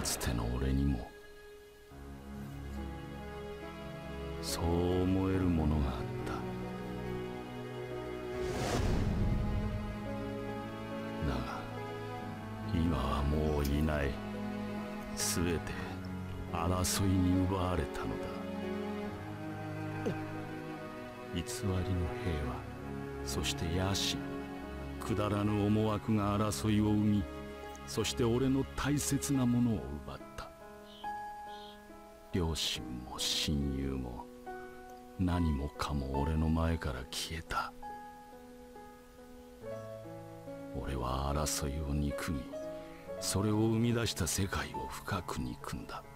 つての俺にもそう思えるものがあった。だが今はもういない。すべて争いに奪われたのだ。偽りの平和、そして野心、くだらぬ思惑が争いを生み、そして俺の大切なものを奪った。両親も親友も何もかも俺の前から消えた。俺は争いを憎み、それを生み出した世界を深く憎んだ。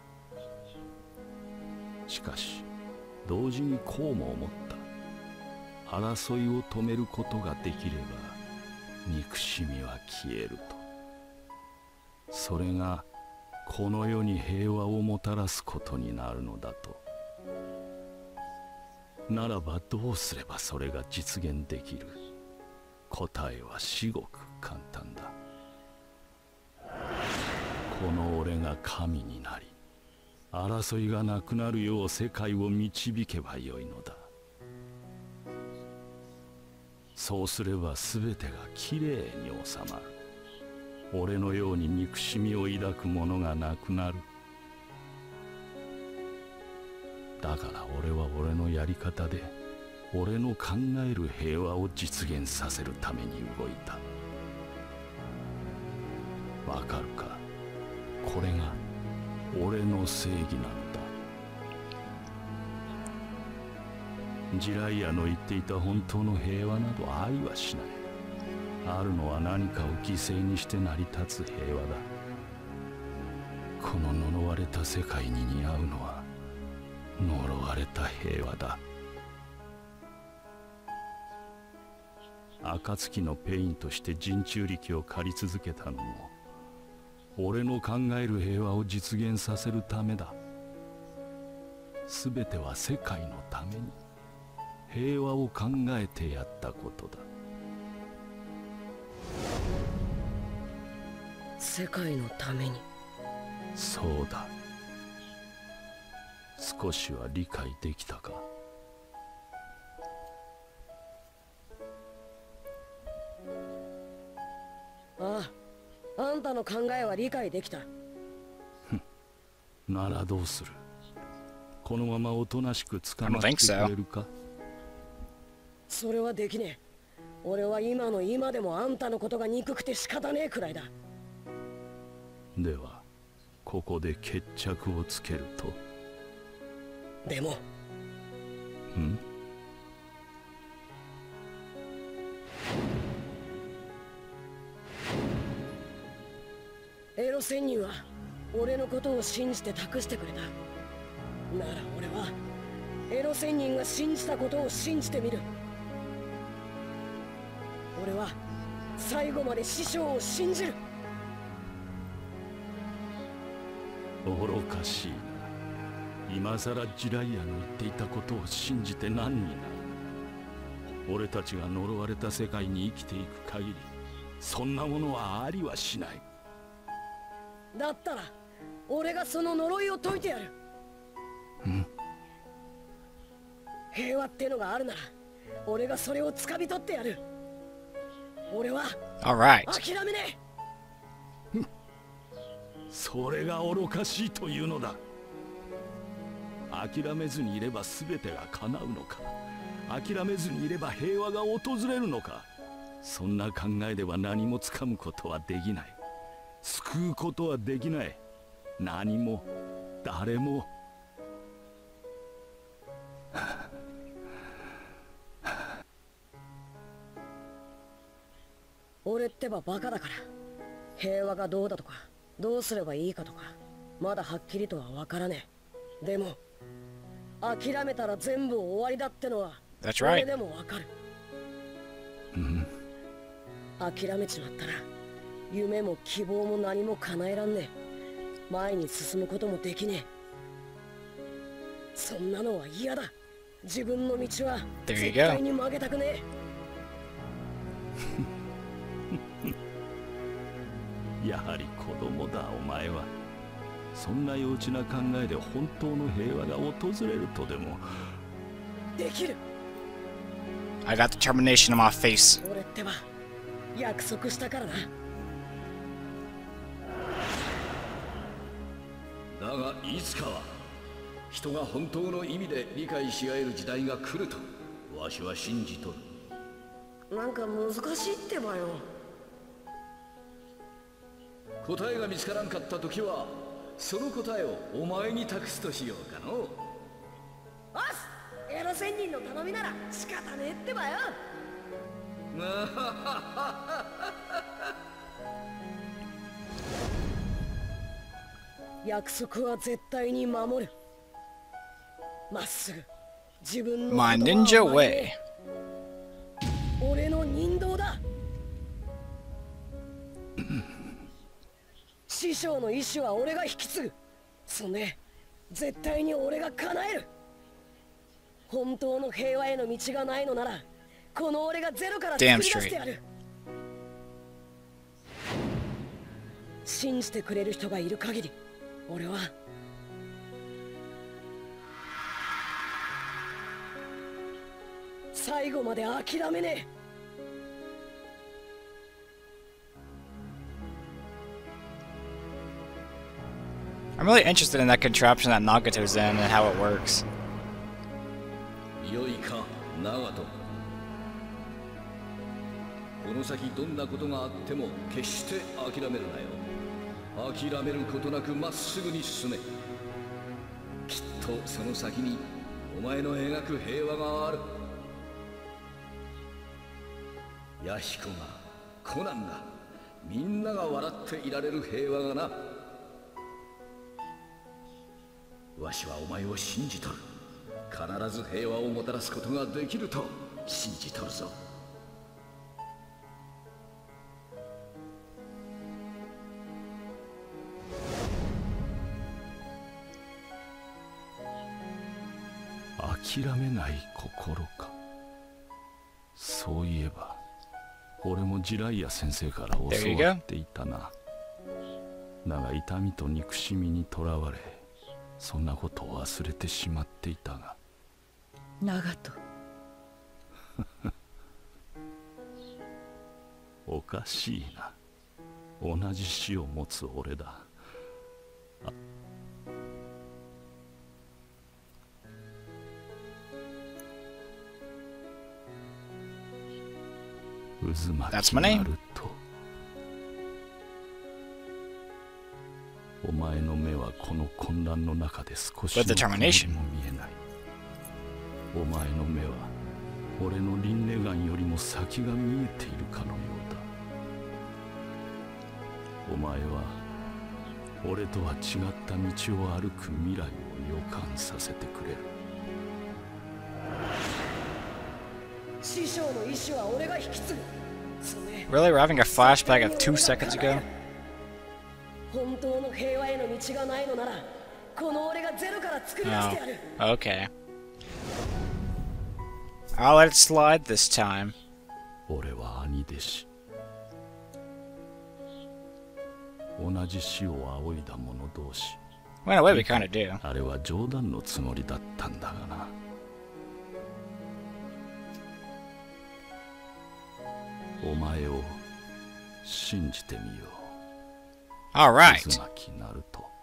しかし同時にこうも思った。争いを止めることができれば憎しみは消えると。それがこの世に平和をもたらすことになるのだと。ならばどうすればそれが実現できる？答えは至極簡単だ。この俺が神になり、争いがなくなるよう世界を導けばよいのだ。そうすれば全てがきれいに収まる。俺のように憎しみを抱く者がなくなる。だから俺は俺のやり方で俺の考える平和を実現させるために動いた。わかるか？これが俺の正義なのだ。ジライアの言っていた本当の平和などありはしない。あるのは何かを犠牲にして成り立つ平和だ。この呪われた世界に似合うのは呪われた平和だ。暁のペインとして人中力を借り続けたのも俺の考える平和を実現させるためだ。すべては世界のために平和を考えてやったことだ。 世界のために。 そうだ。少しは理解できたか？ ああ、あんたの考えは理解できた。 ならどうする？このままおとなしく捕まってくれるか？ それはできねえ。俺は今の今でもあんたのことが憎くて仕方ねえくらいだ。 ではここで決着をつけると？ でもエロ仙人は俺のことを信じて託してくれた。なら俺はエロ仙人が信じたことを信じてみる。俺は最後まで師匠を信じる。 愚かしいな。今さらジライアの言っていたことを信じて何になる？俺たちが呪われた世界に生きていく限りそんなものはありはしない。 だったら俺がその呪いを解いてやる。平和ってのがあるなら俺がそれを掴み取ってやる。俺は諦めねえ。 それが愚かしいというのだ。諦めずにいれば全てが叶うのか？諦めずにいれば平和が訪れるのか？そんな考えでは何もつかむことはできない。救うことはできない。何も誰も。 俺ってばバカだから平和がどうだとかどうすればいいかとかまだはっきりとは分からねえ。でも諦めたら全部終わりだってのは俺でも分かる。諦めちまったら夢も希望も何も叶えらんねえ。前に進むこともできねえ。そんなのは嫌だ。自分の道は絶対に曲げたくねえ。 やはり子供だお前は。 そんな幼稚な考えで本当の平和が訪れるとでも。 できる。 I got determination on my face. 俺ってば約束したからな。 だがいつかは人が本当の意味で理解し合える時代が来るとわしは信じとる。 なんか難しいってばよ。 答えが見つからんかった時はその答えをお前に託すとしようかの。 おっエロ仙人の頼みなら仕方ねえってばよ。約束は絶対に守る。まっすぐ自分の My ninja way. 俺の人道だ。師匠の意志は俺が引き継ぐ。そんで絶対に俺が叶える。本当の平和への道がないのならこの俺がゼロから作り出してやる。信じてくれる人がいる限り俺は最後まで諦めねえ。 I'm really interested in that contraption that Nagato's in and how it works. よいか、長門。この先どんなことがあっても決して諦めるなよ。諦めることなくまっすぐに進め。きっとその先にお前の描く平和がある。弥彦が、コナンが、みんなが笑っていられる平和がな。わしはお前を信じとる。必ず平和をもたらすことができると信じとるぞ。諦めない心か。そういえば俺もジライア先生から教わっていたな。だが痛みと憎しみにとらわれそんなことを忘れてしまっていたが。 長門おかしいな。同じ死を持つ俺だ。渦巻きなるとお前の目はこの混乱の中で少しの光も見えない。お前の目は俺の輪廻眼よりも先が見えているかのようだ。お前は俺とは違った道を歩く未来を予感させてくれる。 師匠の意志は俺が引き継ぐ。 Really? We're having a flashback of 2 seconds ago? 本当の平和への道がないのならこの俺がゼロから作り出してやる。 Okay. I'll let it slide this time. 俺は兄弟子。同じ死を仰いだ者同士。 Well, in a way, we kind of do. あれは冗談のつもりだったんだがな。お前を信じてみよう。 All right. 渦巻きなると。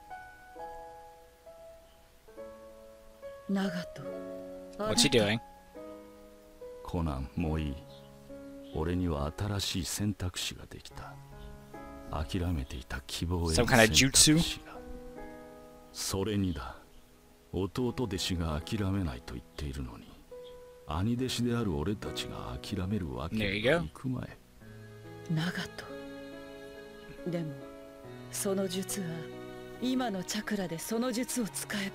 長門。 What's he doing? コナン、もういい。俺には新しい選択肢ができた。諦めていた希望への選択肢が。それにだ。弟弟子が諦めないと言っているのに、兄弟子である俺たちが諦めるわけにはいくまい。 長門。でもその術は今のチャクラでその術を使え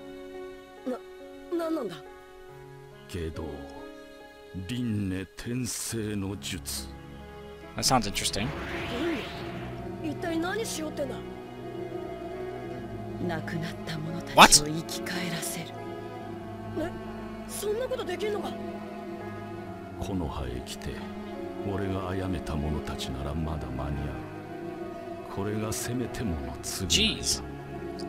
ば。なんなんだ。 けど輪廻転生の術。 That sounds interesting. 一体何しようってんだ。亡くなった者たちを生き返らせる。そんなことできるのか。 この葉へ来て俺が殺めた者たちならまだ間に合う。これがせめてもの次。 Jeez.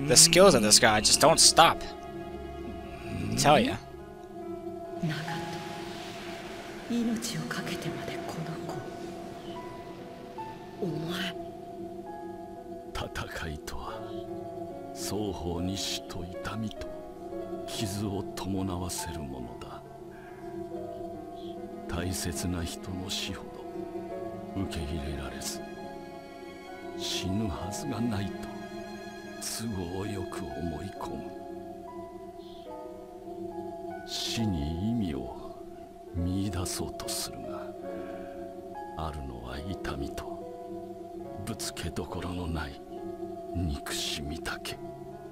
The skills of this guy just don't stop. I tell ya. 長門、命を懸けてまでこの子。 お前、 戦いとは双方に死と痛みと傷を伴わせるものだ。大切な人の死ほど受け入れられず、死ぬはずがないと都合よく思い込む。死に意味を見出そうとするが、あるのは痛みとぶつけどころのない憎しみだけ。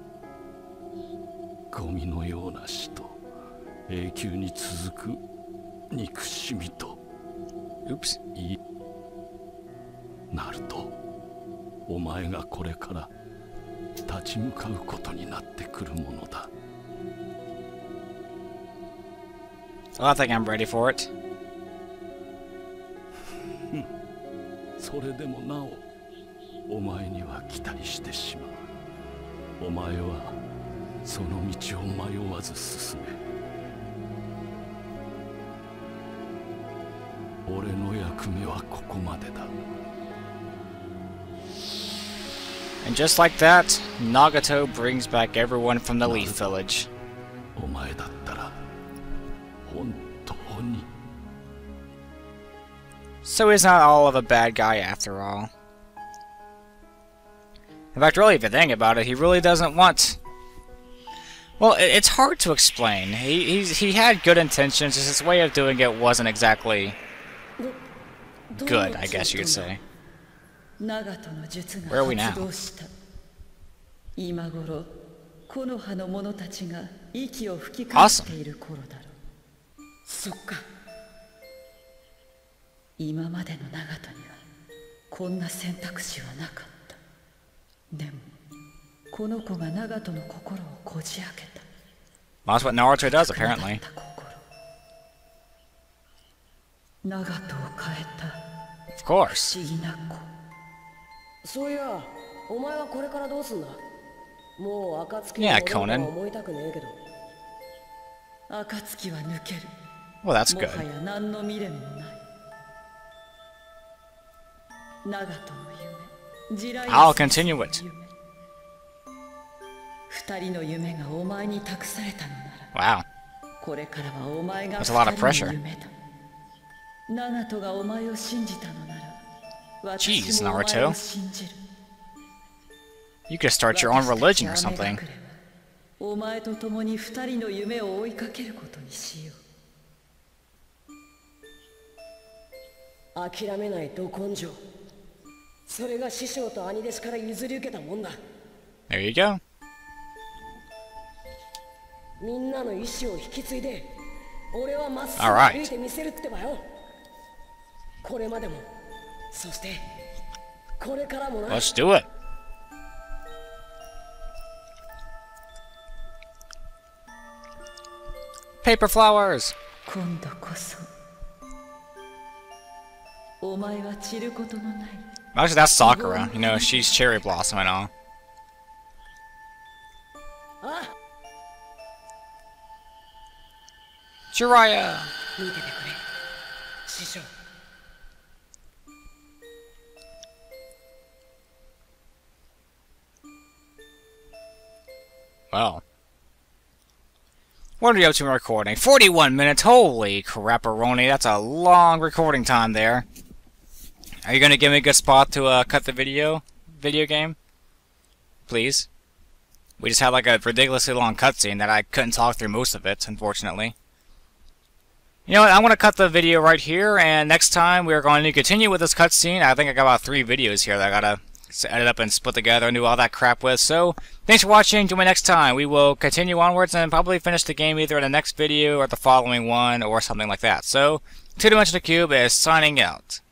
ゴミのような死と永久に続く憎しみと。 Oops. なると、お前がこれから立ち向かうことになってくるものだ。 Well, I think I'm ready for it. それでもなお、お前には期待してしまう。お前はその道を迷わず進め。俺の役目はここまでだ。 And just like that, Nagato brings back everyone from the Leaf Village. お前だったら本当に。 So he's not all of a bad guy after all. In fact, really, if you think about it, he really doesn't want... Well, it's hard to explain. He had good intentions, just his way of doing it wasn't exactly good, I guess you could say. 長門の術 Where are we が now? 発動した。今頃、木の葉の者たちが息を吹き返している頃だろう。 そっか。 今までの長門にはこんな選択肢はなかった。でもこの子が長門の心をこじ開けた。 Well, that's what Naruto does, apparently. 長門を変えた Of 不 course. 思議な子。 そういや、お前はこれからどうすんだ？もう暁に Yeah, 戻るとは Conan. 思いたくねえけど。 暁は抜ける。 Well, that's もは good. や何の未練もない。長門の夢、地雷 I'll continue it. 二人の夢がお前に託されたのなら、 Wow. これからはお前が That's a lot of 二人 pressure. の夢だ。長門がお前を信じたのなら、 Jeez, 私もお前 Naruto. を信じる。 You could start your own religion or something. お前と共に二人の夢を追いかけることにしよ諦めないど根性。それが師匠と兄弟子から譲り受けたもんだ。 There you go. みんなの意志を引き継いで、俺はまっすぐ Alright. 歩いてみせるってばよ。これまでも、そしてこれからもな。 Let's do it. Paper flowers. う。今度こそ。お前は散ることのない。 Actually, that's Sakura. You know, she's cherry blossom and all. あ、 Jiraiya. 見ててくれ、師匠。 Well. What are you up to in recording? 41 minutes? Holy crapperoni, that's a long recording time there. Are you gonna give me a good spot to cut the video game? Please? We just had like a ridiculously long cutscene that I couldn't talk through most of it, unfortunately. You know what, I'm gonna cut the video right here, and next time we're going to continue with this cutscene. I think I got about 3 videos here that I gotta edit up and split together and do all that crap with. So, thanks for watching. Join me next time. We will continue onwards and probably finish the game either in the next video or the following one or something like that. So, 2Dimensional Cube is signing out.